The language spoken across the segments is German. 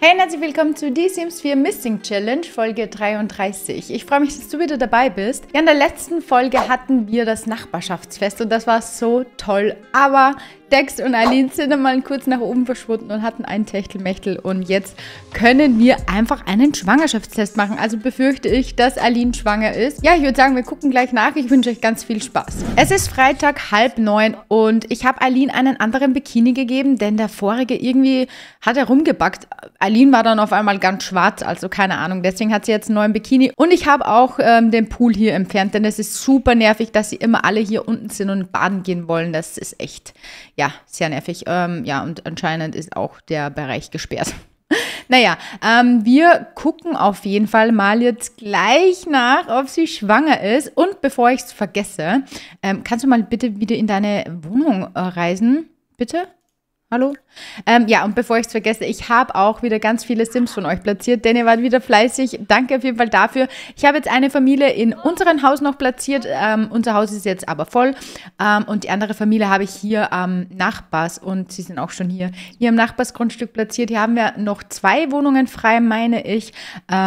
Hey und herzlich willkommen zu Die Sims 4 Missing Challenge Folge 33. Ich freue mich, dass du wieder dabei bist. Ja, in der letzten Folge hatten wir das Nachbarschaftsfest und das war so toll. Aber Dex und Aline sind einmal kurz nach oben verschwunden und hatten einen Techtelmechtel. Und jetzt können wir einfach einen Schwangerschaftstest machen. Also befürchte ich, dass Aline schwanger ist. Ja, ich würde sagen, wir gucken gleich nach. Ich wünsche euch ganz viel Spaß. Es ist Freitag, 8:30 und ich habe Aline einen anderen Bikini gegeben, denn der vorige irgendwie hat er rumgebackt. Aline war dann auf einmal ganz schwarz, also keine Ahnung. Deswegen hat sie jetzt einen neuen Bikini. Und ich habe auch den Pool hier entfernt, denn es ist super nervig, dass sie immer alle hier unten sind und baden gehen wollen. Das ist echt, ja, sehr nervig. Ja, und anscheinend ist auch der Bereich gesperrt. Naja, wir gucken auf jeden Fall mal jetzt gleich nach, ob sie schwanger ist. Und bevor ich es vergesse, kannst du mal bitte wieder in deine Wohnung reisen? Bitte? Hallo? Ja, und bevor ich es vergesse, ich habe auch wieder ganz viele Sims von euch platziert, denn ihr wart wieder fleißig. Danke auf jeden Fall dafür. Ich habe jetzt eine Familie in unserem Haus noch platziert. Unser Haus ist jetzt aber voll. Und die andere Familie habe ich hier am Nachbars, und sie sind auch schon hier im Nachbarsgrundstück platziert. Hier haben wir noch 2 Wohnungen frei, meine ich.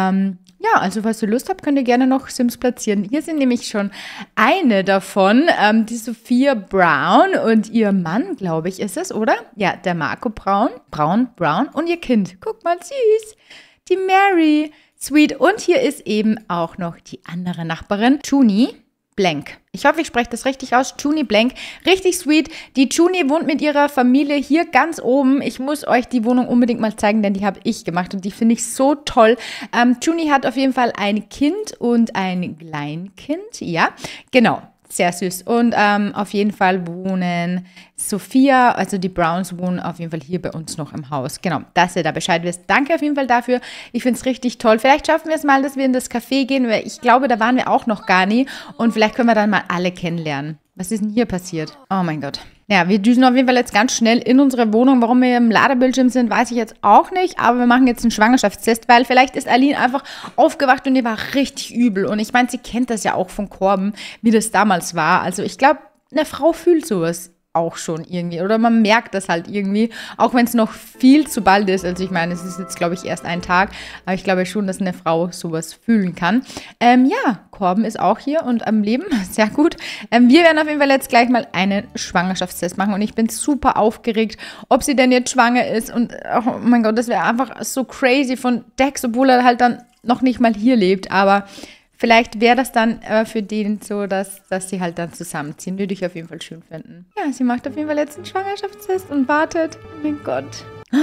Ja, also falls ihr Lust habt, könnt ihr gerne noch Sims platzieren. Hier sind nämlich schon eine davon, die Sophia Brown und ihr Mann, glaube ich, ist es, oder? Ja, der Marco Brown und ihr Kind. Guck mal, süß. Die Mary. Sweet. Und hier ist eben auch noch die andere Nachbarin, Juni Blank. Ich hoffe, ich spreche das richtig aus. Juni Blank. Richtig sweet. Die Juni wohnt mit ihrer Familie hier ganz oben. Ich muss euch die Wohnung unbedingt mal zeigen, denn die habe ich gemacht und die finde ich so toll. Juni hat auf jeden Fall ein Kind und ein Kleinkind. Ja, genau. Sehr süß. Und auf jeden Fall wohnen Sophia, also die Browns wohnen auf jeden Fall hier bei uns noch im Haus. Genau, dass ihr da Bescheid wisst. Danke auf jeden Fall dafür. Ich finde es richtig toll. Vielleicht schaffen wir es mal, dass wir in das Café gehen, weil ich glaube, da waren wir auch noch gar nie. Und vielleicht können wir dann mal alle kennenlernen. Was ist denn hier passiert? Oh mein Gott. Ja, wir düsen auf jeden Fall jetzt ganz schnell in unsere Wohnung. Warum wir im Ladebildschirm sind, weiß ich jetzt auch nicht. Aber wir machen jetzt einen Schwangerschaftstest, weil vielleicht ist Aline einfach aufgewacht und die war richtig übel. Und ich meine, sie kennt das ja auch von Korben, wie das damals war. Also ich glaube, eine Frau fühlt sowas auch schon irgendwie. Oder man merkt das halt irgendwie, auch wenn es noch viel zu bald ist. Also ich meine, es ist jetzt, glaube ich, erst ein Tag. Aber ich glaube schon, dass eine Frau sowas fühlen kann. Ja, Korben ist auch hier und am Leben. Sehr gut. Wir werden auf jeden Fall jetzt gleich mal einen Schwangerschaftstest machen. Und ich bin super aufgeregt, ob sie denn jetzt schwanger ist. Und oh mein Gott, das wäre einfach so crazy von Dex, obwohl er halt dann noch nicht mal hier lebt. Aber vielleicht wäre das dann für den so, dass sie halt dann zusammenziehen. Würde ich auf jeden Fall schön finden. Ja, sie macht auf jeden Fall jetzt einen Schwangerschaftstest und wartet. Oh mein Gott.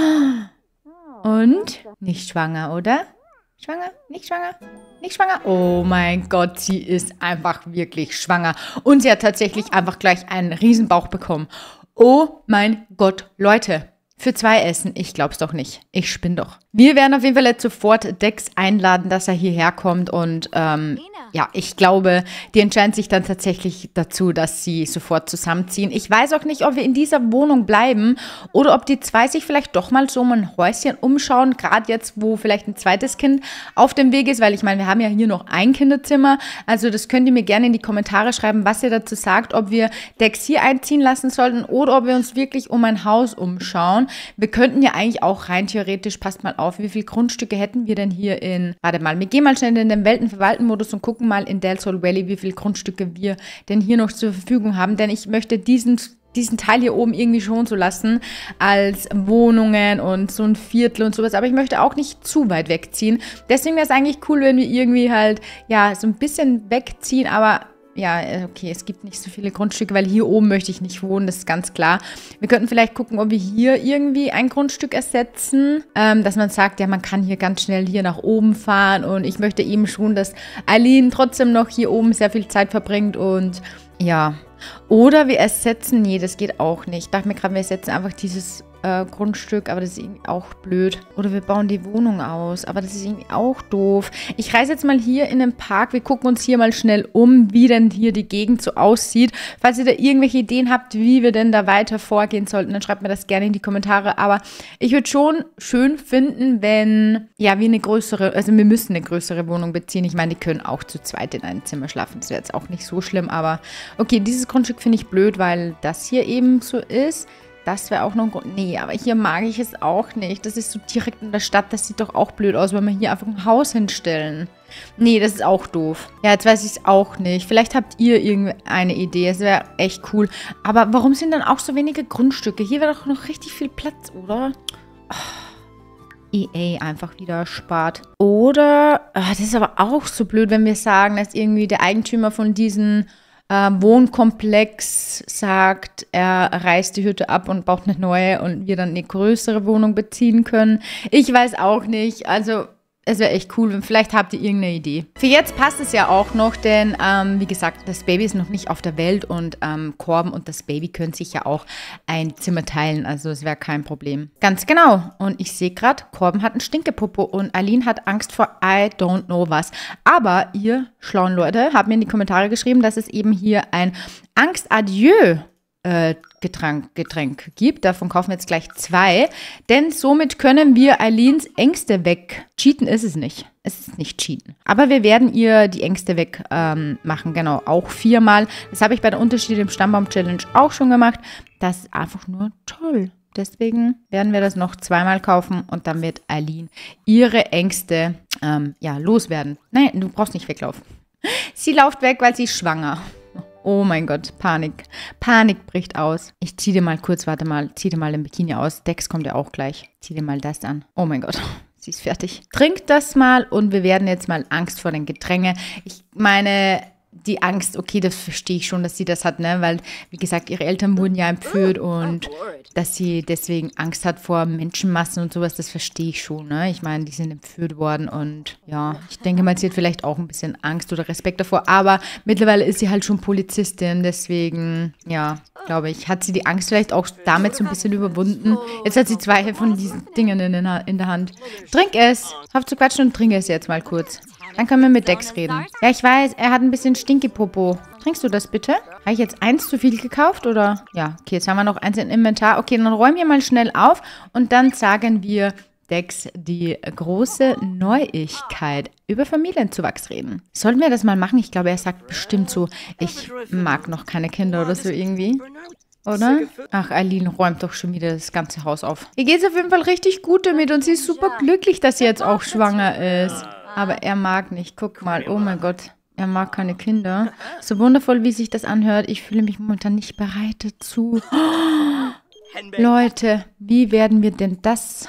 Und? Nicht schwanger, oder? Schwanger? Nicht schwanger? Nicht schwanger? Oh mein Gott, sie ist einfach wirklich schwanger. Und sie hat tatsächlich einfach gleich einen Riesenbauch bekommen. Oh mein Gott, Leute. Für 2 Essen? Ich glaub's doch nicht. Ich spinn doch. Wir werden auf jeden Fall jetzt sofort Dex einladen, dass er hierher kommt und ja, ich glaube, die entscheiden sich dann tatsächlich dazu, dass sie sofort zusammenziehen. Ich weiß auch nicht, ob wir in dieser Wohnung bleiben oder ob die 2 sich vielleicht doch mal so um ein Häuschen umschauen, gerade jetzt, wo vielleicht ein zweites Kind auf dem Weg ist, weil ich meine, wir haben ja hier noch ein Kinderzimmer, also das könnt ihr mir gerne in die Kommentare schreiben, was ihr dazu sagt, ob wir Dex hier einziehen lassen sollten oder ob wir uns wirklich um ein Haus umschauen. Wir könnten ja eigentlich auch rein theoretisch, passt mal auf, wie viele Grundstücke hätten wir denn hier in, warte mal, wir gehen mal schnell in den Weltenverwalten-Modus und gucken mal in Del Sol Valley, wie viele Grundstücke wir denn hier noch zur Verfügung haben, denn ich möchte diesen Teil hier oben irgendwie schon so lassen als Wohnungen und so ein Viertel und sowas, aber ich möchte auch nicht zu weit wegziehen. Deswegen wäre es eigentlich cool, wenn wir irgendwie halt, ja, so ein bisschen wegziehen, aber ja, okay, es gibt nicht so viele Grundstücke, weil hier oben möchte ich nicht wohnen, das ist ganz klar. Wir könnten vielleicht gucken, ob wir hier irgendwie ein Grundstück ersetzen, dass man sagt, ja, man kann hier ganz schnell hier nach oben fahren und ich möchte eben schon, dass Aline trotzdem noch hier oben sehr viel Zeit verbringt und ja. Oder wir ersetzen, nee, das geht auch nicht. Ich dachte mir gerade, wir ersetzen einfach dieses Grundstück, aber das ist irgendwie auch blöd. Oder wir bauen die Wohnung aus, aber das ist irgendwie auch doof. Ich reise jetzt mal hier in den Park. Wir gucken uns hier mal schnell um, wie denn hier die Gegend so aussieht. Falls ihr da irgendwelche Ideen habt, wie wir denn da weiter vorgehen sollten, dann schreibt mir das gerne in die Kommentare. Aber ich würde schon schön finden, wenn, ja, wir eine größere, also wir müssen eine größere Wohnung beziehen. Ich meine, die können auch zu zweit in einem Zimmer schlafen. Das wäre jetzt auch nicht so schlimm, aber okay, dieses Grundstück finde ich blöd, weil das hier eben so ist. Das wäre auch noch ein Grund. Nee, aber hier mag ich es auch nicht. Das ist so direkt in der Stadt. Das sieht doch auch blöd aus, wenn wir hier einfach ein Haus hinstellen. Nee, das ist auch doof. Ja, jetzt weiß ich es auch nicht. Vielleicht habt ihr irgendeine Idee. Es wäre echt cool. Aber warum sind dann auch so wenige Grundstücke? Hier wäre doch noch richtig viel Platz, oder? EA einfach wieder spart. Oder, das ist aber auch so blöd, wenn wir sagen, dass irgendwie der Eigentümer von diesem Wohnkomplex sagt, er reißt die Hütte ab und baut eine neue und wir dann eine größere Wohnung beziehen können. Ich weiß auch nicht. Also es wäre echt cool. Vielleicht habt ihr irgendeine Idee. Für jetzt passt es ja auch noch, denn wie gesagt, das Baby ist noch nicht auf der Welt und Korben und das Baby können sich ja auch ein Zimmer teilen. Also es wäre kein Problem. Ganz genau. Und ich sehe gerade, Korben hat einen Stinkepopo und Aline hat Angst vor I don't know was. Aber ihr schlauen Leute habt mir in die Kommentare geschrieben, dass es eben hier ein Angst-Adieu Getränk gibt. Davon kaufen wir jetzt gleich 2. Denn somit können wir Alines Ängste weg. Cheaten ist es nicht. Es ist nicht cheaten. Aber wir werden ihr die Ängste weg machen. Genau, auch 4-mal. Das habe ich bei der Unterschiede im Stammbaum-Challenge auch schon gemacht. Das ist einfach nur toll. Deswegen werden wir das noch 2-mal kaufen und dann wird Aline ihre Ängste loswerden. Nein, du brauchst nicht weglaufen. Sie läuft weg, weil sie ist schwanger. Oh mein Gott, Panik. Panik bricht aus. Ich ziehe dir mal kurz, warte mal, zieh dir mal den Bikini aus. Dex kommt ja auch gleich. Zieh dir mal das an. Oh mein Gott, sie ist fertig. Trink das mal und wir werden jetzt mal Angst vor den Gedränge. Ich meine, die Angst, okay, das verstehe ich schon, dass sie das hat, ne? Weil, wie gesagt, ihre Eltern wurden ja entführt und dass sie deswegen Angst hat vor Menschenmassen und sowas, das verstehe ich schon, ne? Ich meine, die sind entführt worden und ja, ich denke mal, sie hat vielleicht auch ein bisschen Angst oder Respekt davor, aber mittlerweile ist sie halt schon Polizistin, deswegen, ja, glaube ich, hat sie die Angst vielleicht auch damit so ein bisschen überwunden. Jetzt hat sie 2 von diesen Dingen in der Hand. Trink es! Hör zu quatschen und trink es jetzt mal kurz. Dann können wir mit Dex reden. Ja, ich weiß, er hat ein bisschen Stinkepopo. Trinkst du das bitte? Habe ich jetzt 1 zu viel gekauft, oder? Ja, okay, jetzt haben wir noch 1 im Inventar. Okay, dann räumen wir mal schnell auf und dann sagen wir Dex die große Neuigkeit über Familienzuwachs reden. Sollten wir das mal machen? Ich glaube, er sagt bestimmt so, ich mag noch keine Kinder oder so irgendwie. Oder? Ach, Aline räumt doch schon wieder das ganze Haus auf. Ihr geht es auf jeden Fall richtig gut damit und sie ist super glücklich, dass sie jetzt auch schwanger ist. Aber er mag nicht. Guck mal, oh mein Gott. Er mag keine Kinder. So wundervoll, wie sich das anhört. Ich fühle mich momentan nicht bereit dazu. Leute, wie werden wir denn das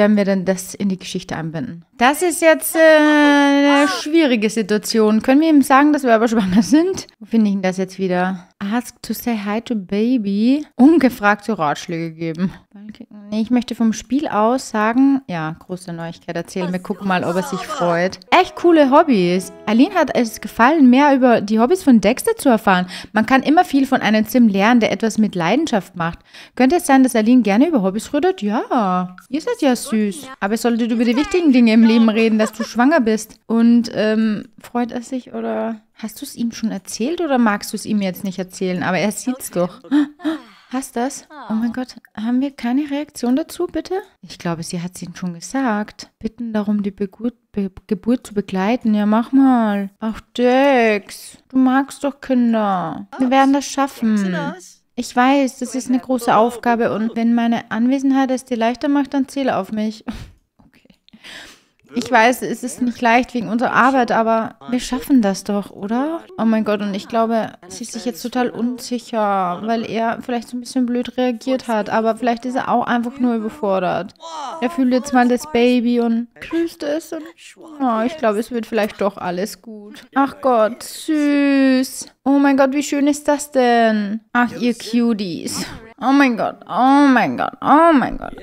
in die Geschichte einbinden? Das ist jetzt eine schwierige Situation. Können wir ihm sagen, dass wir aber schwanger sind? Wo finde ich denn das jetzt wieder? Ask to say hi to baby. Ungefragte Ratschläge geben. Nee, ich möchte vom Spiel aus sagen, ja, große Neuigkeit erzählen. Wir gucken mal, ob er sich freut. Echt coole Hobbys. Aline hat es gefallen, mehr über die Hobbys von Dexter zu erfahren. Man kann immer viel von einem Sim lernen, der etwas mit Leidenschaft macht. Könnte es sein, dass Aline gerne über Hobbys redet? Ja. Ihr seid ja süß. Aber ihr solltet über die wichtigen Dinge im Leben reden, dass du schwanger bist. Und freut er sich oder hast du es ihm schon erzählt oder magst du es ihm jetzt nicht erzählen? Aber er sieht's doch. Hast das? Oh mein Gott, haben wir keine Reaktion dazu, bitte? Ich glaube, sie hat es ihm schon gesagt. Bitten darum, die Geburt zu begleiten. Ja, mach mal. Ach, Dex, du magst doch Kinder. Wir werden das schaffen. Ich weiß, das ist eine große Aufgabe und wenn meine Anwesenheit es dir leichter macht, dann zähle auf mich. Okay. Ich weiß, es ist nicht leicht wegen unserer Arbeit, aber wir schaffen das doch, oder? Oh mein Gott, und ich glaube, sie ist sich jetzt total unsicher, weil er vielleicht so ein bisschen blöd reagiert hat, aber vielleicht ist er auch einfach nur überfordert. Er fühlt jetzt mal das Baby und grüßt es und ich glaube, es wird vielleicht doch alles gut. Ach Gott, süß. Oh mein Gott, wie schön ist das denn? Ach, ihr Cuties. Oh mein Gott, oh mein Gott, oh mein Gott.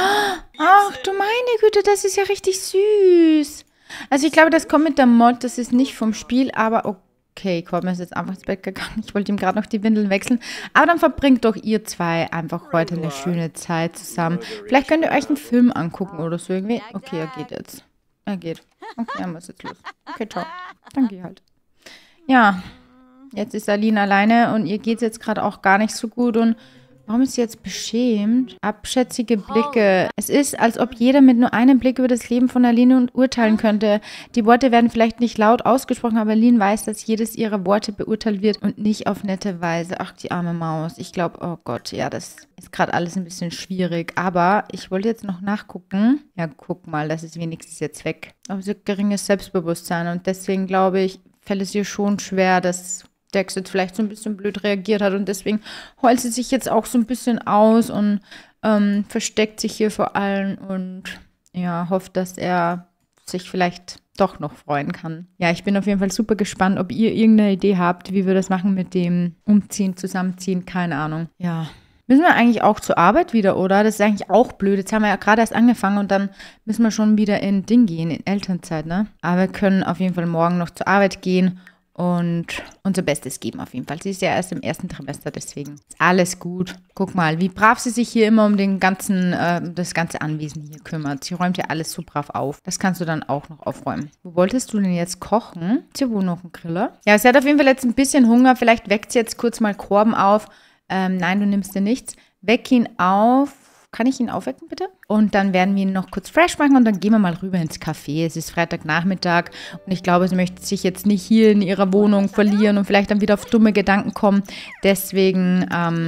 Ach du meine Güte, das ist ja richtig süß. Also ich glaube, das kommt mit der Mod, das ist nicht vom Spiel, aber okay, Corbin ist jetzt einfach ins Bett gegangen. Ich wollte ihm gerade noch die Windeln wechseln. Aber dann verbringt doch ihr 2 einfach heute eine schöne Zeit zusammen. Vielleicht könnt ihr euch einen Film angucken oder so irgendwie. Okay, er geht jetzt. Er geht. Okay, er muss jetzt los. Okay, ciao. Dann geh halt. Ja, jetzt ist Aline alleine und ihr geht es jetzt gerade auch gar nicht so gut und Warum ist sie jetzt beschämt? Abschätzige Blicke. Es ist, als ob jeder mit nur einem Blick über das Leben von Aline urteilen könnte. Die Worte werden vielleicht nicht laut ausgesprochen, aber Aline weiß, dass jedes ihrer Worte beurteilt wird und nicht auf nette Weise. Ach, die arme Maus. Ich glaube, oh Gott, ja, das ist gerade alles ein bisschen schwierig. Aber ich wollte jetzt noch nachgucken. Ja, guck mal, das ist wenigstens jetzt weg. Aber sie hat geringes Selbstbewusstsein und deswegen glaube ich, fällt es ihr schon schwer, dass Dex jetzt vielleicht so ein bisschen blöd reagiert hat und deswegen heult sie sich jetzt auch so ein bisschen aus und versteckt sich hier vor allen und ja, hofft, dass er sich vielleicht doch noch freuen kann. Ja, ich bin auf jeden Fall super gespannt, ob ihr irgendeine Idee habt, wie wir das machen mit dem Umziehen, Zusammenziehen, keine Ahnung. Ja, müssen wir eigentlich auch zur Arbeit wieder, oder? Das ist eigentlich auch blöd. Jetzt haben wir ja gerade erst angefangen und dann müssen wir schon wieder in Ding gehen, in Elternzeit, ne? Aber wir können auf jeden Fall morgen noch zur Arbeit gehen und unser Bestes geben auf jeden Fall. Sie ist ja erst im ersten Trimester, deswegen ist alles gut. Guck mal, wie brav sie sich hier immer um das ganze Anwesen hier kümmert. Sie räumt ja alles so brav auf. Das kannst du dann auch noch aufräumen. Wo wolltest du denn jetzt kochen? Ist hier wohl noch ein Griller? Ja, sie hat auf jeden Fall jetzt ein bisschen Hunger. Vielleicht weckt sie jetzt kurz mal Korben auf. Nein, du nimmst dir nichts. Weck ihn auf. Kann ich ihn aufwecken, bitte? Und dann werden wir ihn noch kurz fresh machen und dann gehen wir mal rüber ins Café. Es ist Freitagnachmittag und ich glaube, sie möchte sich jetzt nicht hier in ihrer Wohnung verlieren und vielleicht dann wieder auf dumme Gedanken kommen. Deswegen,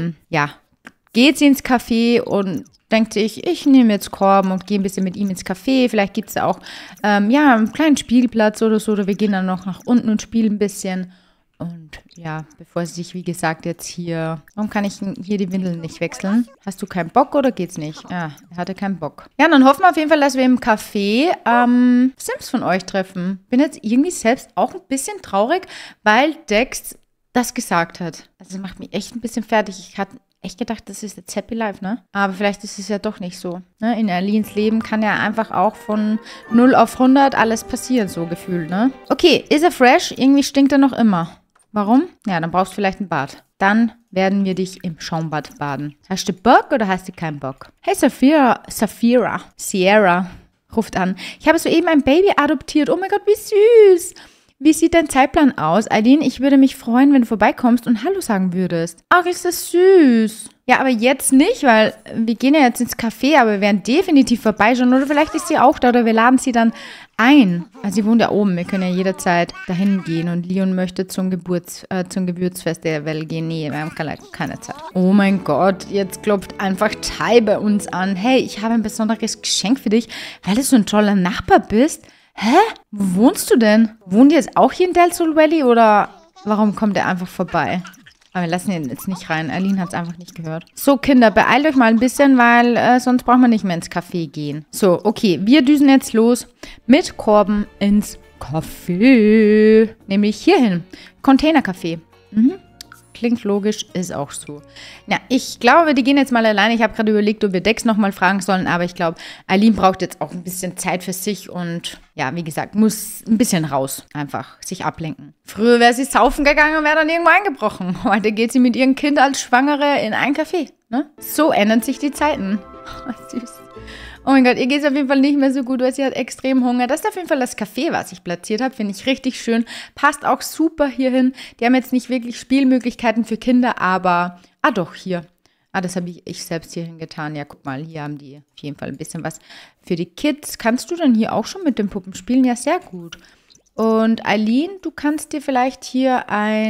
geht sie ins Café und denkt sich, ich nehme jetzt Korben und gehe ein bisschen mit ihm ins Café. Vielleicht gibt es da auch, einen kleinen Spielplatz oder so. Oder wir gehen dann noch nach unten und spielen ein bisschen. Und ja, bevor sie sich, wie gesagt, jetzt hier... Warum kann ich hier die Windeln nicht wechseln? Hast du keinen Bock oder geht's nicht? Ja, er hatte keinen Bock. Ja, dann hoffen wir auf jeden Fall, dass wir im Café Sims von euch treffen. Bin jetzt irgendwie selbst auch ein bisschen traurig, weil Dex das gesagt hat. Also das macht mich echt ein bisschen fertig. Ich hatte echt gedacht, das ist jetzt Happy Life, ne? Aber vielleicht ist es ja doch nicht so. Ne? In Alines Leben kann ja einfach auch von 0 auf 100 alles passieren, so gefühlt, ne? Okay, ist er fresh? Irgendwie stinkt er noch immer. Warum? Ja, dann brauchst du vielleicht ein Bad. Dann werden wir dich im Schaumbad baden. Hast du Bock oder hast du keinen Bock? Hey, Sierra ruft an. Ich habe soeben ein Baby adoptiert. Oh mein Gott, wie süß. Wie sieht dein Zeitplan aus? Aline, ich würde mich freuen, wenn du vorbeikommst und Hallo sagen würdest. Ach, ist das süß. Ja, aber jetzt nicht, weil wir gehen ja jetzt ins Café, aber wir werden definitiv vorbeischauen. Oder vielleicht ist sie auch da oder wir laden sie dann ein. Also sie wohnt ja oben, wir können ja jederzeit dahin gehen. Und Leon möchte zum Gewürzfestival gehen. Nee, wir haben keine Zeit. Oh mein Gott, jetzt klopft einfach Tai bei uns an. Hey, ich habe ein besonderes Geschenk für dich, weil du so ein toller Nachbar bist. Hä? Wo wohnst du denn? Wohnt ihr jetzt auch hier in Del Sol Valley oder warum kommt er einfach vorbei? Aber wir lassen ihn jetzt nicht rein. Aline hat es einfach nicht gehört. So, Kinder, beeilt euch mal ein bisschen, weil sonst braucht man nicht mehr ins Café gehen. So, okay, wir düsen jetzt los mit Korben ins Café. Nämlich hierhin. Containercafé. Klingt logisch, ist auch so. Ja, ich glaube, die gehen jetzt mal alleine. Ich habe gerade überlegt, ob wir Dex nochmal fragen sollen, aber ich glaube, Aline braucht jetzt auch ein bisschen Zeit für sich und ja, wie gesagt, muss ein bisschen raus, einfach sich ablenken. Früher wäre sie saufen gegangen und wäre dann irgendwo eingebrochen. Heute geht sie mit ihrem Kind als Schwangere in ein Café. Ne? So ändern sich die Zeiten. Süß. Oh mein Gott, ihr geht es auf jeden Fall nicht mehr so gut, weil sie hat extrem Hunger. Das ist auf jeden Fall das Café, was ich platziert habe. Finde ich richtig schön. Passt auch super hierhin. Die haben jetzt nicht wirklich Spielmöglichkeiten für Kinder, aber... Ah doch, hier. Ah, das habe ich selbst hierhin getan. Ja, guck mal, hier haben die auf jeden Fall ein bisschen was für die Kids. Kannst du denn hier auch schon mit den Puppen spielen? Ja, sehr gut. Und Aline, du kannst dir vielleicht hier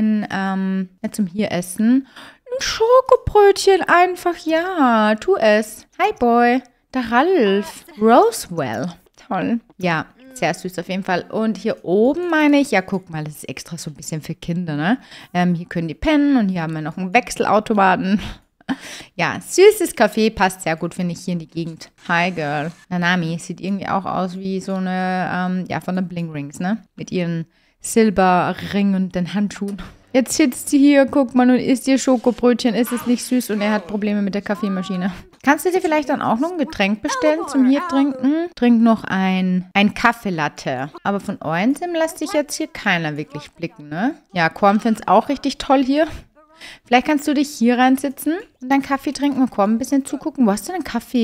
zum hier essen, ein Schokobrötchen einfach, ja, tu es. Hi, Boy. Der Ralf. Roswell. Toll. Ja, sehr süß auf jeden Fall. Und hier oben meine ich, ja, guck mal, das ist extra so ein bisschen für Kinder, ne? Hier können die pennen und hier haben wir noch einen Wechselautomaten. Ja, süßes Café, passt sehr gut, finde ich, hier in die Gegend. Hi, Girl. Nanami sieht irgendwie auch aus wie so eine, von den Bling Rings, ne? Mit ihren Silberring und den Handschuhen. Jetzt sitzt sie hier, guck mal, und isst ihr Schokobrötchen. Ist es nicht süß und er hat Probleme mit der Kaffeemaschine. Kannst du dir vielleicht dann auch noch ein Getränk bestellen zum hier trinken? Trink noch ein Kaffeelatte. Aber von euren Sim lässt sich jetzt hier keiner wirklich blicken, ne? Ja, Korn findet es auch richtig toll hier. Vielleicht kannst du dich hier reinsitzen und deinen Kaffee trinken und Korn ein bisschen zugucken. Wo hast du denn Kaffee?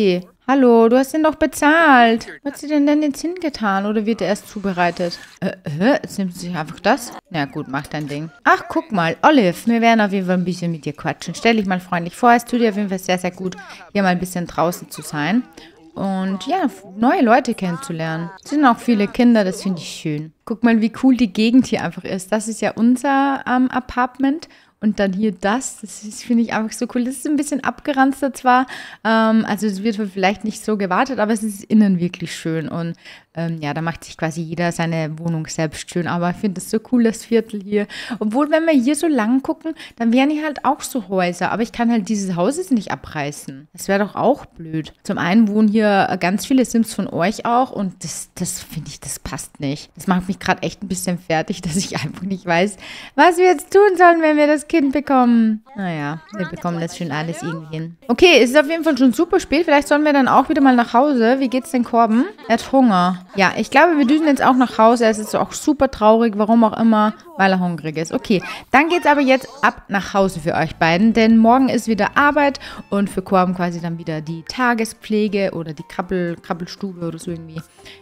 Hallo, du hast den doch bezahlt. Wo hat sie denn jetzt hingetan? Oder wird er erst zubereitet? Jetzt nimmt sie sich einfach das? Na gut, mach dein Ding. Ach, guck mal, Olive, wir werden auf jeden Fall ein bisschen mit dir quatschen. Stell dich mal freundlich vor, es tut dir auf jeden Fall sehr, sehr gut, hier mal ein bisschen draußen zu sein. Und ja, neue Leute kennenzulernen. Es sind auch viele Kinder, das finde ich schön. Guck mal, wie cool die Gegend hier einfach ist. Das ist ja unser Apartment. Und dann hier das finde ich einfach so cool. Das ist ein bisschen abgeranzter zwar, also es wird vielleicht nicht so gewartet, aber es ist innen wirklich schön. Und ja, da macht sich quasi jeder seine Wohnung selbst schön. Aber ich finde das so cool, das Viertel hier. Obwohl, wenn wir hier so lang gucken, dann wären hier halt auch so Häuser. Aber ich kann halt dieses Haus jetzt nicht abreißen. Das wäre doch auch blöd. Zum einen wohnen hier ganz viele Sims von euch auch. Und das finde ich, das passt nicht. Das macht mich gerade echt ein bisschen fertig, dass ich einfach nicht weiß, was wir jetzt tun sollen, wenn wir das Kind bekommen. Naja, wir bekommen das schon alles irgendwie hin. Okay, es ist auf jeden Fall schon super spät. Vielleicht sollen wir dann auch wieder mal nach Hause. Wie geht's denn Korben? Er hat Hunger. Ja, ich glaube, wir düsen jetzt auch nach Hause. Er ist jetzt auch super traurig, warum auch immer, weil er hungrig ist. Okay, dann geht's aber jetzt ab nach Hause für euch beiden, denn morgen ist wieder Arbeit und für Korben quasi dann wieder die Tagespflege oder die Krabbelstube oder so irgendwie.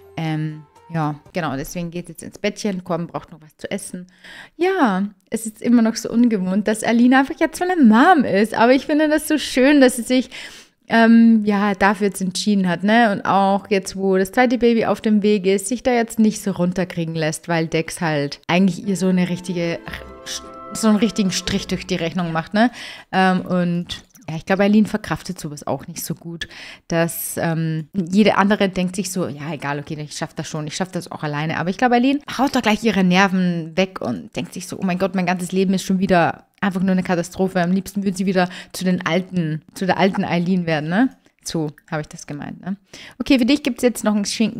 Ja, genau, deswegen geht es jetzt ins Bettchen. Korben braucht noch was zu essen. Ja, es ist immer noch so ungewohnt, dass Alina einfach jetzt von der Mom ist. Aber ich finde das so schön, dass sie sich ja, dafür jetzt entschieden hat, ne? Und auch jetzt, wo das zweite Baby auf dem Weg ist, sich da jetzt nicht so runterkriegen lässt, weil Dex halt eigentlich ihr so einen richtigen Strich durch die Rechnung macht, ne? Und ja, ich glaube, Aline verkraftet sowas auch nicht so gut, dass jede andere denkt sich so, ja, egal, okay, ich schaffe das schon, ich schaffe das auch alleine. Aber ich glaube, Aline haut doch gleich ihre Nerven weg und denkt sich so, oh mein Gott, mein ganzes Leben ist schon wieder einfach nur eine Katastrophe. Am liebsten würde sie wieder zu der alten Aline werden, ne? So habe ich das gemeint, ne? Okay, für dich gibt es jetzt noch ein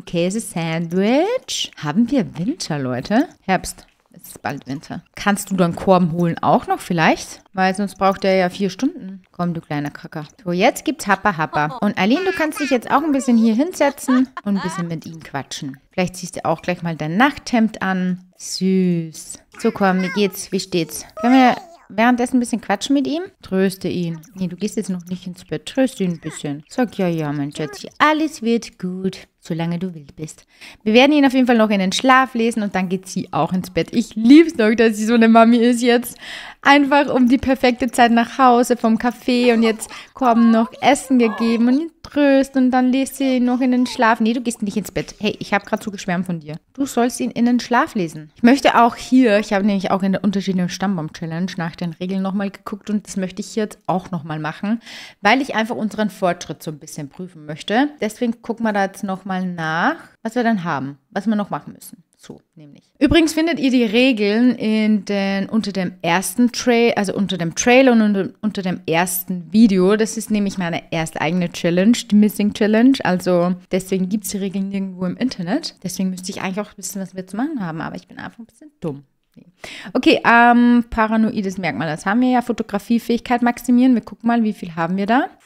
Schinken-Käse-Sandwich. Haben wir Winter, Leute? Herbst. Es ist bald Winter. Kannst du dann Korben holen auch noch vielleicht? Weil sonst braucht er ja 4 Stunden. Komm, du kleiner Kacker. So, jetzt gibt's Happa Happa. Und Aline, du kannst dich jetzt auch ein bisschen hier hinsetzen und ein bisschen mit ihm quatschen. Vielleicht ziehst du auch gleich mal dein Nachthemd an. Süß. So, komm, wie geht's? Wie steht's? Können wir währenddessen ein bisschen quatschen mit ihm? Tröste ihn. Nee, du gehst jetzt noch nicht ins Bett. Tröste ihn ein bisschen. Sag ja, mein Schätzchen. Alles wird gut, solange du wild bist. Wir werden ihn auf jeden Fall noch in den Schlaf lesen und dann geht sie auch ins Bett. Ich liebe es doch, dass sie so eine Mami ist jetzt. Einfach um die perfekte Zeit nach Hause vom Café und jetzt Korben noch Essen gegeben und ihn tröst und dann lässt sie ihn noch in den Schlaf. Nee, du gehst nicht ins Bett. Hey, ich habe gerade so geschwärmt von dir. Du sollst ihn in den Schlaf lesen. Ich möchte auch hier, ich habe nämlich auch in der unterschiedlichen Stammbaum-Challenge nach den Regeln nochmal geguckt und das möchte ich hier jetzt auch nochmal machen, weil ich einfach unseren Fortschritt so ein bisschen prüfen möchte. Deswegen gucken wir da jetzt nochmal nach, was wir dann haben, was wir noch machen müssen. So, nämlich. Übrigens findet ihr die Regeln unter dem ersten Trailer, also unter dem Trailer und unter dem ersten Video. Das ist nämlich meine erste eigene Challenge, die Missing Challenge. Also deswegen gibt es die Regeln nirgendwo im Internet. Deswegen müsste ich eigentlich auch wissen, was wir zu machen haben. Aber ich bin einfach ein bisschen dumm. Okay, paranoides Merkmal. Das haben wir ja. Fotografiefähigkeit maximieren. Wir gucken mal, wie viel haben wir da.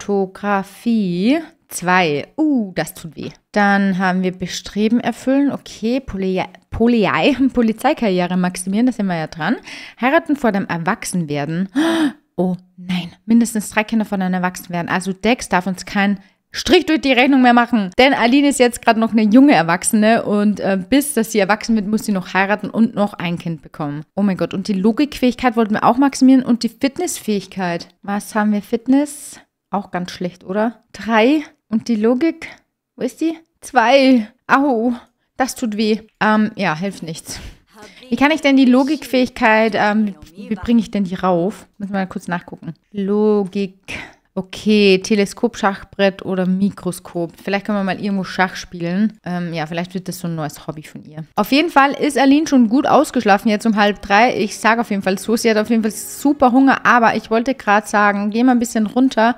Fotografie 2. Das tut weh. Dann haben wir Bestreben erfüllen. Okay, Polizeikarriere maximieren. Da sind wir ja dran. Heiraten vor dem Erwachsenwerden. Oh nein, mindestens 3 Kinder von einem Erwachsenwerden. Also Dex darf uns kein Strich durch die Rechnung mehr machen. Denn Aline ist jetzt gerade noch eine junge Erwachsene und bis dass sie erwachsen wird, muss sie noch heiraten und noch ein Kind bekommen. Oh mein Gott, und die Logikfähigkeit wollten wir auch maximieren und die Fitnessfähigkeit. Was haben wir? Fitness? Auch ganz schlecht, oder? 3. Und die Logik? Wo ist die? 2. Au, das tut weh. Ja, hilft nichts. Wie kann ich denn die Logikfähigkeit, wie bringe ich denn die rauf? Müssen wir mal kurz nachgucken. Logik. Okay, Teleskop, Schachbrett oder Mikroskop. Vielleicht können wir mal irgendwo Schach spielen. Ja, vielleicht wird das so ein neues Hobby von ihr. Auf jeden Fall ist Aline schon gut ausgeschlafen, jetzt um 2:30. Ich sage auf jeden Fall so, sie hat auf jeden Fall super Hunger. Aber ich wollte gerade sagen, geh mal ein bisschen runter.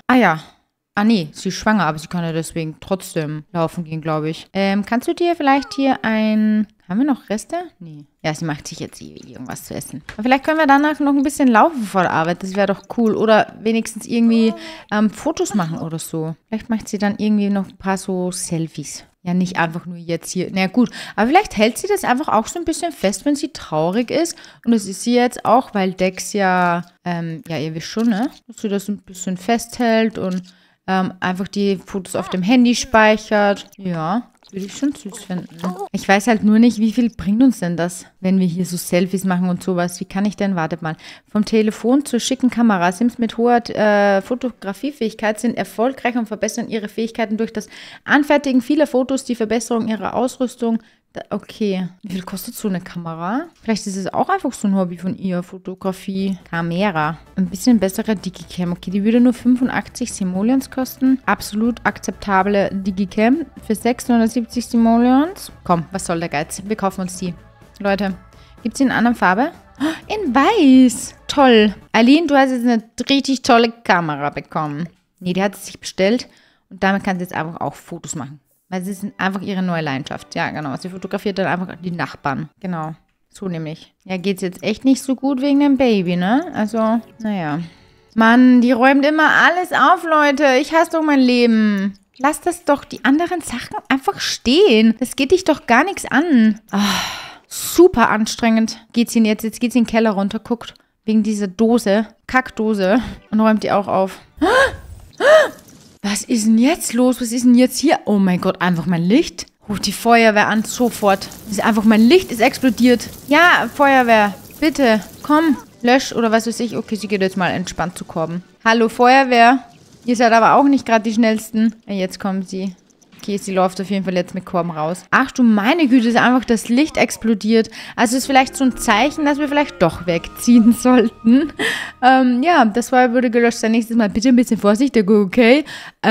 Nee, sie ist schwanger, aber sie kann ja deswegen trotzdem laufen gehen, glaube ich. Kannst du dir vielleicht hier haben wir noch Reste? Nee. Ja, sie macht sich jetzt irgendwas zu essen. Aber vielleicht können wir danach noch ein bisschen laufen vor der Arbeit. Das wäre doch cool. Oder wenigstens irgendwie Fotos machen oder so. Vielleicht macht sie dann irgendwie noch ein paar so Selfies. Ja, nicht einfach nur jetzt hier. Na gut, aber vielleicht hält sie das einfach auch so ein bisschen fest, wenn sie traurig ist. Und das ist sie jetzt auch, weil Dex ja, ihr wisst schon, ne? Dass sie das ein bisschen festhält und einfach die Fotos auf dem Handy speichert. Ja, würde ich schon süß finden. Ich weiß halt nur nicht, wie viel bringt uns denn das, wenn wir hier so Selfies machen und sowas. Wie kann ich denn, wartet mal, vom Telefon zur schicken Kamera. Sims mit hoher Fotografiefähigkeit sind erfolgreich und verbessern ihre Fähigkeiten durch das Anfertigen vieler Fotos, die Verbesserung ihrer Ausrüstung. Okay, wie viel kostet so eine Kamera? Vielleicht ist es auch einfach so ein Hobby von ihr, Fotografie. Kamera. Ein bisschen bessere Digicam. Okay, die würde nur 85 Simoleons kosten. Absolut akzeptable Digicam für 670 Simoleons. Komm, was soll der Geiz? Wir kaufen uns die. Leute, gibt es in einer anderen Farbe? Oh, in weiß. Toll. Aline, du hast jetzt eine richtig tolle Kamera bekommen. Nee, die hat sie sich bestellt und damit kann sie jetzt einfach auch Fotos machen. Weil sie sind einfach ihre neue Leidenschaft. Ja, genau. Sie fotografiert dann einfach die Nachbarn. Genau. So nämlich. Ja, geht's jetzt echt nicht so gut wegen dem Baby, ne? Also, naja. Mann, die räumt immer alles auf, Leute. Ich hasse doch mein Leben. Lass das doch, die anderen Sachen einfach stehen. Das geht dich doch gar nichts an. Super anstrengend. Jetzt geht sie in den Keller runter, guckt. Wegen dieser Dose. Kackdose. Und räumt die auch auf. Was ist denn jetzt los? Was ist denn jetzt hier? Oh mein Gott, einfach mein Licht. Ruft die Feuerwehr an, sofort. Mein Licht ist explodiert. Ja, Feuerwehr, bitte, komm, lösch oder was weiß ich. Okay, sie geht jetzt mal entspannt zu Korben. Hallo, Feuerwehr. Ihr seid aber auch nicht gerade die Schnellsten. Ja, jetzt kommen sie. Okay, sie läuft auf jeden Fall jetzt mit Korben raus. Ach du meine Güte, ist einfach das Licht explodiert. Also ist vielleicht so ein Zeichen, dass wir vielleicht doch wegziehen sollten. Ja, das Feuer würde gelöscht sein. Nächstes Mal bitte ein bisschen vorsichtig, okay?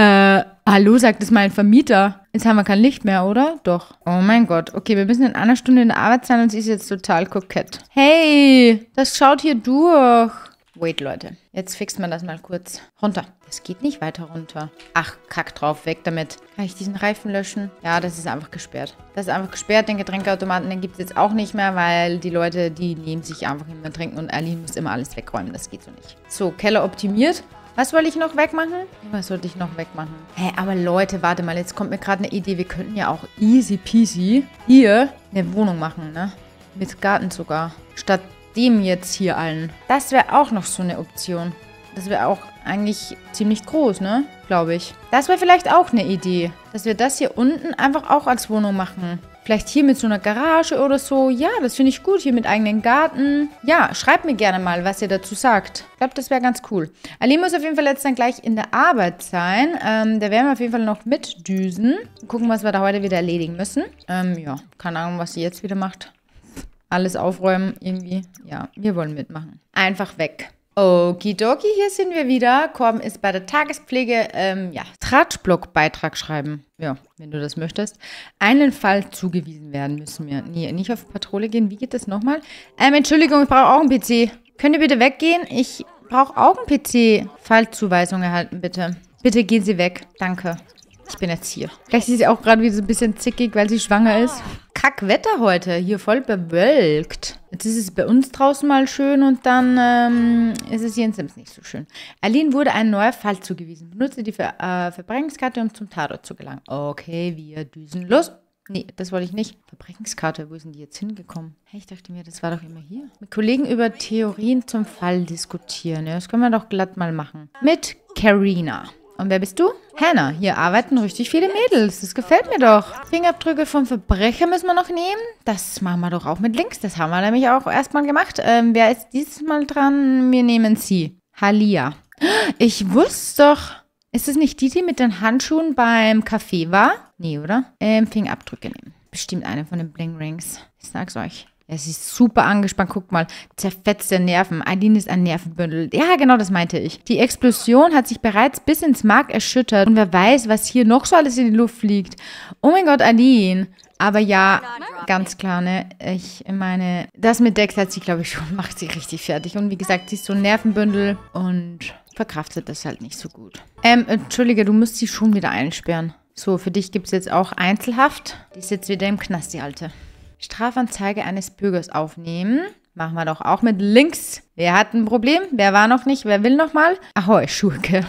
Hallo, sagt es mein Vermieter. Jetzt haben wir kein Licht mehr, oder? Doch. Oh mein Gott. Okay, wir müssen in einer Stunde in der Arbeit sein und sie ist jetzt total kokett. Hey, das schaut hier durch. Wait, Leute. Jetzt fixt man das mal kurz. Runter. Das geht nicht weiter runter. Ach, kack drauf. Weg damit. Kann ich diesen Reifen löschen? Ja, das ist einfach gesperrt. Das ist einfach gesperrt. Den Getränkeautomaten, den gibt es jetzt auch nicht mehr, weil die Leute, die nehmen sich einfach immer trinken und Aline muss immer alles wegräumen. Das geht so nicht. So, Keller optimiert. Was wollte ich noch wegmachen? Was sollte ich noch wegmachen? Hä, aber Leute, warte mal. Jetzt kommt mir gerade eine Idee. Wir könnten ja auch easy peasy hier eine Wohnung machen, ne? Mit Garten sogar. Statt dem jetzt hier allen. Das wäre auch noch so eine Option. Das wäre auch eigentlich ziemlich groß, ne? Glaube ich. Das wäre vielleicht auch eine Idee. Dass wir das hier unten einfach auch als Wohnung machen. Vielleicht hier mit so einer Garage oder so. Ja, das finde ich gut. Hier mit eigenen Garten. Ja, schreibt mir gerne mal, was ihr dazu sagt. Ich glaube, das wäre ganz cool. Ali muss auf jeden Fall jetzt dann gleich in der Arbeit sein. Da werden wir auf jeden Fall noch mitdüsen. Gucken, was wir da heute wieder erledigen müssen. Ja, keine Ahnung, was sie jetzt wieder macht. Alles aufräumen irgendwie. Ja, wir wollen mitmachen. Einfach weg. Okidoki, hier sind wir wieder. Korben ist bei der Tagespflege. Ja, Tratschblock-Beitrag schreiben. Ja, wenn du das möchtest. Einen Fall zugewiesen werden müssen wir. Nee, nicht auf Patrouille gehen. Wie geht das nochmal? Entschuldigung, ich brauche auch einen PC. Könnt ihr bitte weggehen? Ich brauche auch einen PC. Fallzuweisung erhalten, bitte. Bitte gehen Sie weg. Danke. Ich bin jetzt hier. Vielleicht ist sie auch gerade wieder so ein bisschen zickig, weil sie schwanger ist. Kackwetter heute. Hier voll bewölkt. Jetzt ist es bei uns draußen mal schön und dann ist es hier in Sims nicht so schön. Aline wurde ein neuer Fall zugewiesen. Benutze die Verbrechungskarte, um zum Tatort zu gelangen. Okay, wir düsen los. Nee, das wollte ich nicht. Verbrechungskarte, wo ist denn die jetzt hingekommen? Hey, ich dachte mir, das war doch immer hier. Mit Kollegen über Theorien zum Fall diskutieren. Ja, das können wir doch glatt mal machen. Mit Carina. Und wer bist du? Hannah. Hier arbeiten richtig viele Mädels. Das gefällt mir doch. Fingerabdrücke vom Verbrecher müssen wir noch nehmen. Das machen wir doch auch mit links. Das haben wir nämlich auch erstmal gemacht. Wer ist dieses Mal dran? Wir nehmen sie. Halia. Ich wusste doch. Ist es nicht die mit den Handschuhen beim Café war? Nee, oder? Fingerabdrücke nehmen. Bestimmt eine von den Bling Rings. Ich sag's euch. Ja, sie ist super angespannt. Guckt mal, zerfetzte Nerven. Aline ist ein Nervenbündel. Ja, genau, das meinte ich. Die Explosion hat sich bereits bis ins Mark erschüttert. Und wer weiß, was hier noch so alles in die Luft fliegt. Oh mein Gott, Aline. Aber ja, ganz klar, ne? Ich meine, das mit Dex hat sie, glaube ich, schon, macht sie richtig fertig. Und wie gesagt, sie ist so ein Nervenbündel und verkraftet das halt nicht so gut. Entschuldige, du musst sie schon wieder einsperren. So, für dich gibt es jetzt auch Einzelhaft. Die ist jetzt wieder im Knast, die Alte. Strafanzeige eines Bürgers aufnehmen. Machen wir doch auch mit links. Wer hat ein Problem? Wer war noch nicht? Wer will noch mal? Ahoi, Schurke.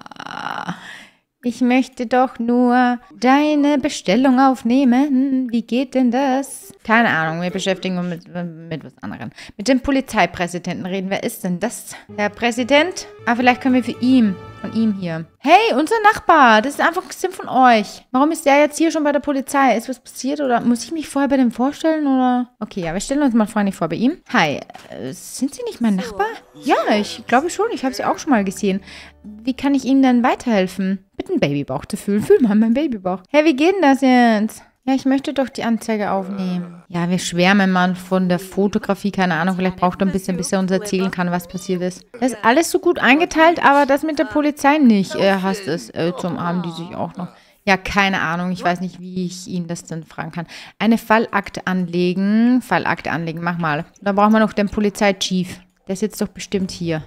Ich möchte doch nur deine Bestellung aufnehmen. Wie geht denn das? Keine Ahnung, wir beschäftigen uns mit was anderem. Mit dem Polizeipräsidenten reden. Wer ist denn das? Herr Präsident? Vielleicht können wir für ihn Von ihm hier. Hey, unser Nachbar. Das ist einfach ein Sim von euch. Warum ist der jetzt hier schon bei der Polizei? Ist was passiert oder muss ich mich vorher bei dem vorstellen oder? Okay, ja, wir stellen uns mal freundlich vor bei ihm. Hi, sind Sie nicht mein Nachbar? Ja, ich glaube schon. Ich habe Sie auch schon mal gesehen. Wie kann ich Ihnen denn weiterhelfen? Bitte einen Babybauch zu fühlen. Fühl mal meinen Babybauch. Hey, wie geht denn das jetzt? Ja, ich möchte doch die Anzeige aufnehmen. Ja, wir schwärmen mal von der Fotografie. Keine Ahnung, vielleicht braucht er ein bisschen, bis er uns erzählen kann, was passiert ist. Das ist alles so gut eingeteilt, aber das mit der Polizei nicht. Er hasst es. Zum Armen die sich auch noch. Ja, keine Ahnung. Ich weiß nicht, wie ich ihn das dann fragen kann. Eine Fallakte anlegen. Fallakte anlegen, mach mal. Da brauchen wir noch den Polizeichief. Der ist jetzt doch bestimmt hier.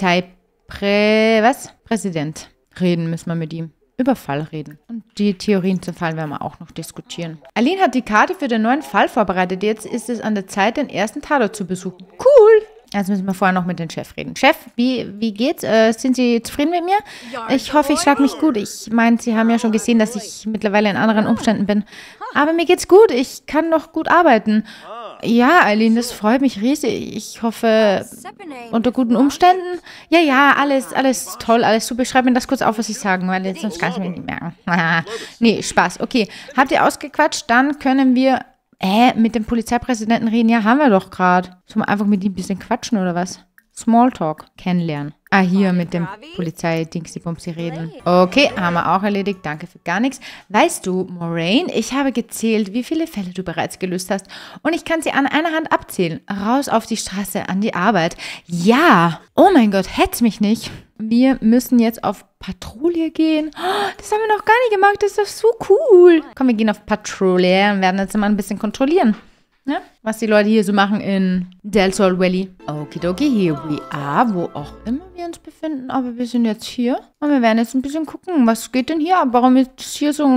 Präsident. Reden müssen wir mit ihm. Über Fall reden. Und die Theorien zum Fall werden wir auch noch diskutieren. Aline hat die Karte für den neuen Fall vorbereitet. Jetzt ist es an der Zeit, den ersten Tatort zu besuchen. Cool! Jetzt müssen wir vorher noch mit dem Chef reden. Chef, wie geht's? Sind Sie zufrieden mit mir? Ich hoffe, ich schlage mich gut. Ich meine, Sie haben ja schon gesehen, dass ich mittlerweile in anderen Umständen bin. Aber mir geht's gut. Ich kann noch gut arbeiten. Ja, Aline, das freut mich riesig. Ich hoffe, unter guten Umständen. Ja, alles toll, alles super. Schreib mir das kurz auf, was ich sagen, weil sonst kann ich mir nicht merken. Nee, Spaß. Okay, habt ihr ausgequatscht? Dann können wir mit dem Polizeipräsidenten reden. Ja, haben wir doch gerade. Sollen wir einfach mit ihm ein bisschen quatschen oder was? Smalltalk kennenlernen. Ah, hier mit dem Polizei-Dingsy-Bumsy reden. Okay, haben wir auch erledigt. Danke für gar nichts. Weißt du, Moraine, ich habe gezählt, wie viele Fälle du bereits gelöst hast. Und ich kann sie an einer Hand abzählen. Raus auf die Straße, an die Arbeit. Ja! Oh mein Gott, hetz mich nicht. Wir müssen jetzt auf Patrouille gehen. Oh, das haben wir noch gar nicht gemacht. Das ist doch so cool. Komm, wir gehen auf Patrouille und werden jetzt mal ein bisschen kontrollieren. Ja, was die Leute hier so machen in Del Sol Valley. Okidoki, here we are, wo auch immer wir uns befinden. Aber wir sind jetzt hier und wir werden jetzt ein bisschen gucken, was geht denn hier ab? Warum ist hier so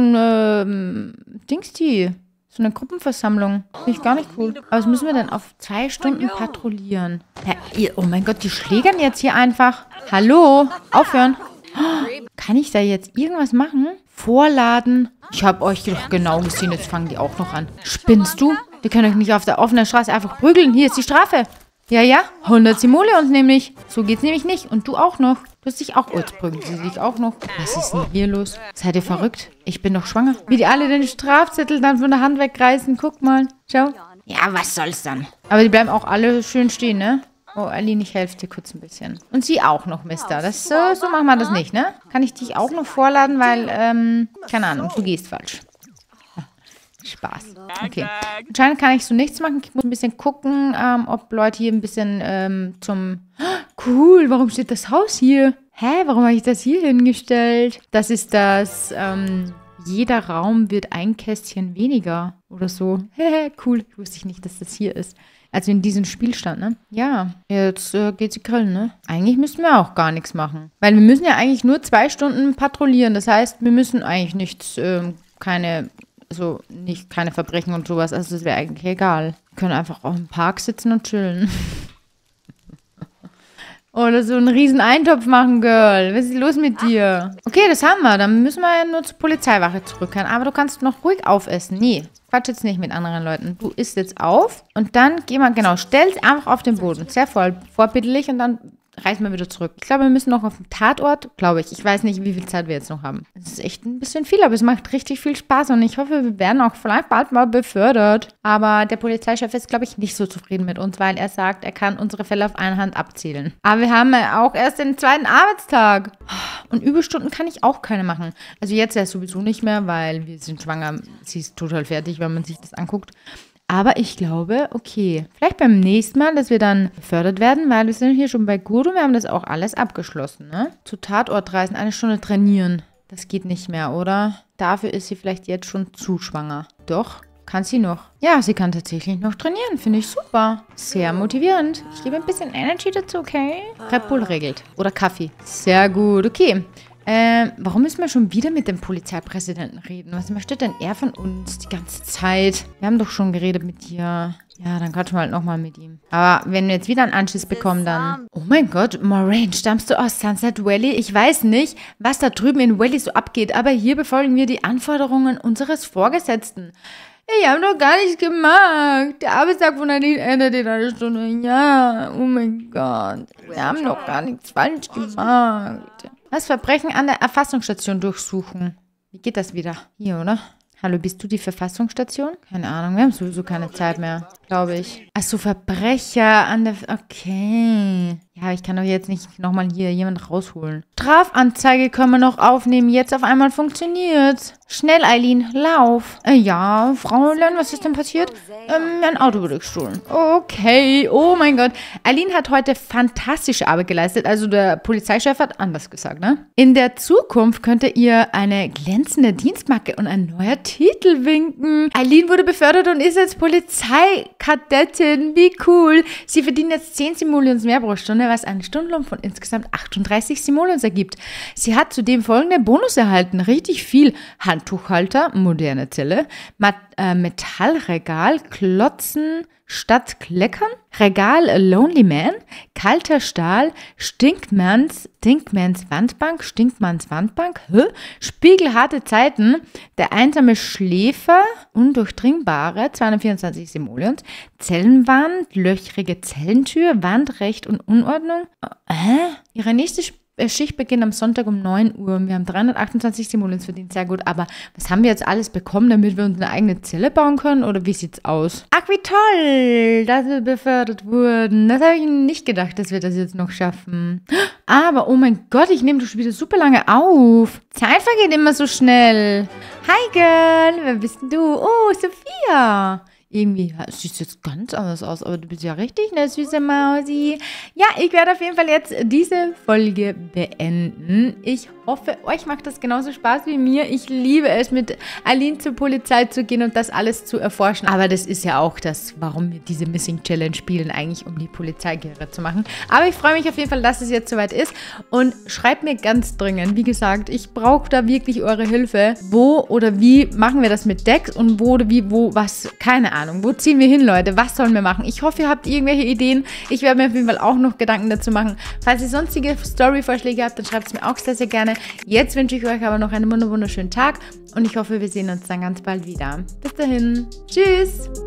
ein Dingsti? So eine Gruppenversammlung. Finde ich gar nicht cool. Aber was müssen wir denn auf 2 Stunden patrouillieren? Oh mein Gott, die schlägern jetzt hier einfach. Hallo? Aufhören. Oh, kann ich da jetzt irgendwas machen? Vorladen? Ich habe euch doch genau gesehen, jetzt fangen die auch noch an. Spinnst du? Die können euch nicht auf der offenen Straße einfach prügeln. Hier ist die Strafe. Ja, 100 Simoleons nämlich. So geht's nämlich nicht. Und du auch noch. Du hast dich auch... Oh, jetzt prügeln sie dich auch noch. Was ist denn hier los? Seid ihr verrückt? Ich bin doch schwanger. Wie die alle den Strafzettel dann von der Hand wegreißen. Guck mal. Schau. Ja, was soll's dann? Aber die bleiben auch alle schön stehen, ne? Oh, Aline, ich helfe dir kurz ein bisschen. Und sie auch noch, Mister. So machen wir das nicht, ne? Kann ich dich auch noch vorladen, weil, keine Ahnung, du gehst falsch. Spaß. Okay. Anscheinend kann ich so nichts machen. Ich muss ein bisschen gucken, ob Leute hier ein bisschen Cool, warum steht das Haus hier? Hä, warum habe ich das hier hingestellt? Das ist das, jeder Raum wird ein Kästchen weniger oder so. Cool. Ich wusste nicht, dass das hier ist. Also in diesem Spielstand, ne? Ja, jetzt geht sie grillen, ne? Eigentlich müssen wir auch gar nichts machen. Weil wir müssen ja eigentlich nur 2 Stunden patrouillieren. Das heißt, wir müssen eigentlich nichts, keine Verbrechen und sowas. Also das wäre eigentlich egal. Wir können einfach auch im Park sitzen und chillen. Oder so einen riesen Eintopf machen, Girl. Was ist los mit dir? Okay, das haben wir. Dann müssen wir ja nur zur Polizeiwache zurückkehren. Aber du kannst noch ruhig aufessen. Nee, quatsch jetzt nicht mit anderen Leuten. Du isst jetzt auf und dann geh mal, genau, stell's einfach auf den Boden. Sehr vorbildlich und dann reisen wir wieder zurück. Ich glaube, wir müssen noch auf den Tatort, glaube ich. Ich weiß nicht, wie viel Zeit wir jetzt noch haben. Es ist echt ein bisschen viel, aber es macht richtig viel Spaß und ich hoffe, wir werden auch vielleicht bald mal befördert. Aber der Polizeichef ist, glaube ich, nicht so zufrieden mit uns, weil er sagt, er kann unsere Fälle auf einer Hand abzählen. Aber wir haben auch erst den 2. Arbeitstag. Und Überstunden kann ich auch keine machen. Also jetzt ja sowieso nicht mehr, weil wir sind schwanger. Sie ist total fertig, wenn man sich das anguckt. Aber ich glaube, okay, vielleicht beim nächsten Mal, dass wir dann befördert werden, weil wir sind hier schon bei gut und wir haben das auch alles abgeschlossen, ne? Zu Tatort reisen, 1 Stunde trainieren. Das geht nicht mehr, oder? Dafür ist sie vielleicht jetzt schon zu schwanger. Doch, kann sie noch. Ja, sie kann tatsächlich noch trainieren, finde ich super. Sehr motivierend. Ich gebe ein bisschen Energy dazu, okay? Red Bull regelt. Oder Kaffee. Sehr gut, okay. Warum müssen wir schon wieder mit dem Polizeipräsidenten reden? Was möchte denn er von uns die ganze Zeit? Wir haben doch schon geredet mit dir. Ja, dann quatschen wir halt nochmal mit ihm. Aber wenn wir jetzt wieder einen Anschiss bekommen, dann... Oh mein Gott, Moraine, stammst du aus Sunset Valley? Ich weiß nicht, was da drüben in Valley so abgeht, aber hier befolgen wir die Anforderungen unseres Vorgesetzten. Ich habe doch gar nichts gemacht. Der Arbeitstag von Aline endet in 1 Stunde. Ja, oh mein Gott. Wir haben doch gar nichts falsch gemacht. Was? Verbrechen an der Erfassungsstation durchsuchen. Wie geht das wieder? Hier, oder? Hallo, bist du die Verfassungsstation? Keine Ahnung, wir haben sowieso keine Zeit mehr, glaube ich. Achso, Verbrecher an der... Okay. Ja, ich kann doch jetzt nicht nochmal hier jemand rausholen. Strafanzeige können wir noch aufnehmen. Jetzt auf einmal funktioniert. Schnell, Eileen, lauf. Ja, Fräulein, was ist denn passiert? Ein Auto wurde gestohlen. Okay, oh mein Gott. Eileen hat heute fantastische Arbeit geleistet. Also der Polizeichef hat anders gesagt, ne? In der Zukunft könnte ihr eine glänzende Dienstmarke und ein neuer Titel winken. Eileen wurde befördert und ist jetzt Polizeikadettin. Wie cool. Sie verdient jetzt 10 Simoleons mehr pro Stunde, was einen Stundenlohn von insgesamt 38 Simoleons ergibt. Sie hat zudem folgende Bonus erhalten. Richtig viel. Handtuchhalter, moderne Zelle, Metallregal, Klotzen statt Kleckern, Regal Lonely Man, kalter Stahl, Stinkmanns Wandbank, spiegelharte Zeiten, der einsame Schläfer, undurchdringbare, 224 Simoleons, Zellenwand, löchrige Zellentür, Wandrecht und Unordnung. Ihre nächste Schicht beginnt am Sonntag um 9 Uhr und wir haben 328 Simoleons verdient, sehr gut. Aber was haben wir jetzt alles bekommen, damit wir uns eine eigene Zelle bauen können? Oder wie sieht's aus? Ach, wie toll, dass wir befördert wurden. Das habe ich nicht gedacht, dass wir das jetzt noch schaffen. Aber, oh mein Gott, ich nehme doch schon wieder super lange auf. Zeit vergeht immer so schnell. Hi, Girl, wer bist denn du? Oh, Sophia. Irgendwie sieht jetzt ganz anders aus, aber du bist ja richtig eine süße Mausi. Ja, ich werde auf jeden Fall jetzt diese Folge beenden. Ich hoffe, euch macht das genauso Spaß wie mir. Ich liebe es, mit Eileen zur Polizei zu gehen und das alles zu erforschen. Aber das ist ja auch das, warum wir diese Missing Challenge spielen, eigentlich um die Polizeigehörer zu machen. Aber ich freue mich auf jeden Fall, dass es jetzt soweit ist. Und schreibt mir ganz dringend, wie gesagt, ich brauche da wirklich eure Hilfe. Wo oder wie machen wir das mit Dex und wo oder wie, wo, was, keine Ahnung. Wo ziehen wir hin, Leute? Was sollen wir machen? Ich hoffe, ihr habt irgendwelche Ideen. Ich werde mir auf jeden Fall auch noch Gedanken dazu machen. Falls ihr sonstige Story-Vorschläge habt, dann schreibt es mir auch sehr, sehr gerne. Jetzt wünsche ich euch aber noch einen wunderschönen Tag und ich hoffe, wir sehen uns dann ganz bald wieder. Bis dahin. Tschüss!